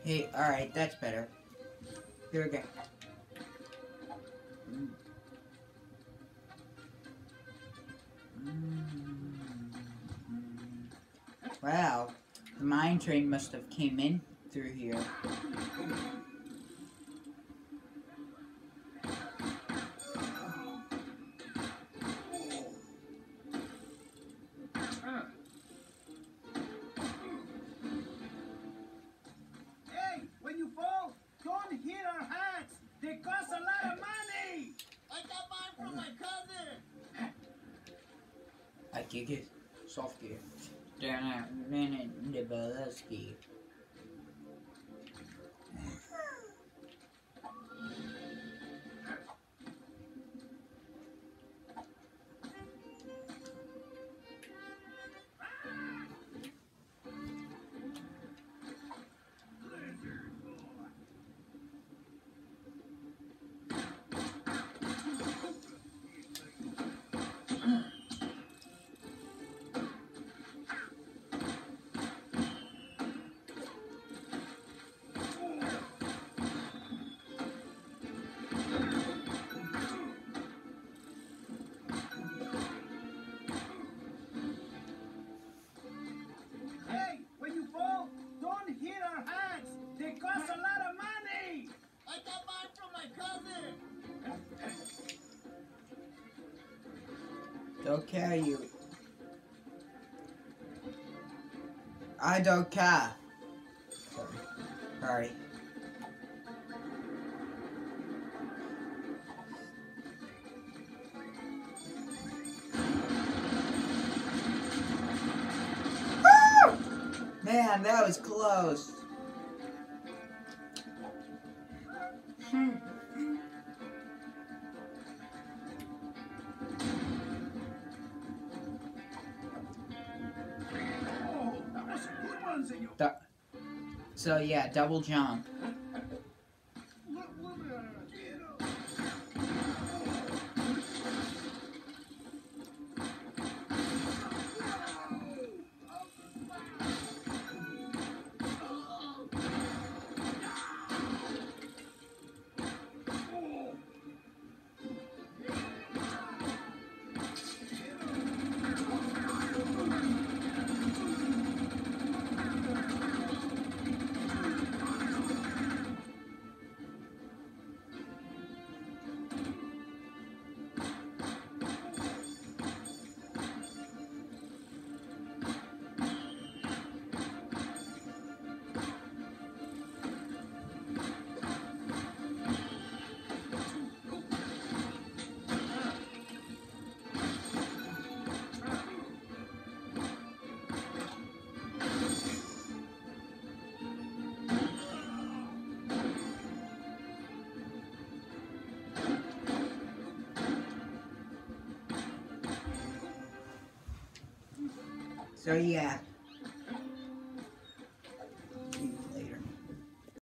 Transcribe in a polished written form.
Hey, alright, that's better. Here we go. Wow, the mine train must have came in through here. Hey, when you fall, don't hit our hats. They cost a lot of money. I got mine from my cousin. I kick it. Soft gear. Down the Balaski. Hey, when you fall, don't hit our hats. They cost a lot of money. I got mine from my cousin. Don't care, you. I don't care. Sorry. Woo! Man, that was close. Oh, that was a good one, senor. So yeah, double jump. So yeah.